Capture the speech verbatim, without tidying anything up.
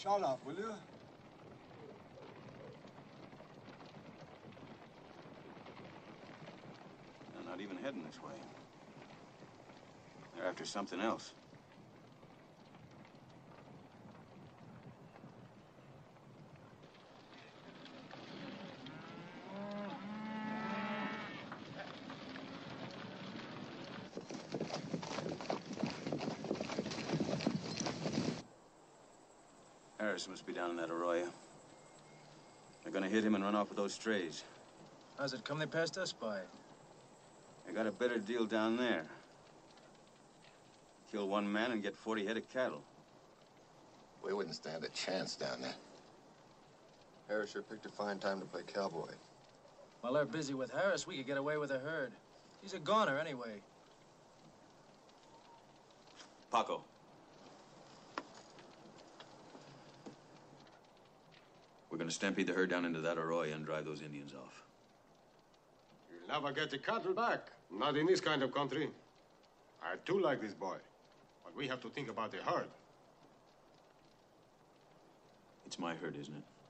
Shut up, will you? They're not even heading this way. They're after something else. Harris must be down in that arroyo. They're gonna hit him and run off with those strays. How's it come they passed us by? They got a better deal down there. Kill one man and get forty head of cattle. We wouldn't stand a chance down there. Harris sure picked a fine time to play cowboy. While they're busy with Harris, we could get away with a herd. He's a goner anyway. Paco. We're gonna stampede the herd down into that arroyo and drive those Indians off. You'll never get the cattle back. Not in this kind of country. I too like this boy. But we have to think about the herd. It's my herd, isn't it?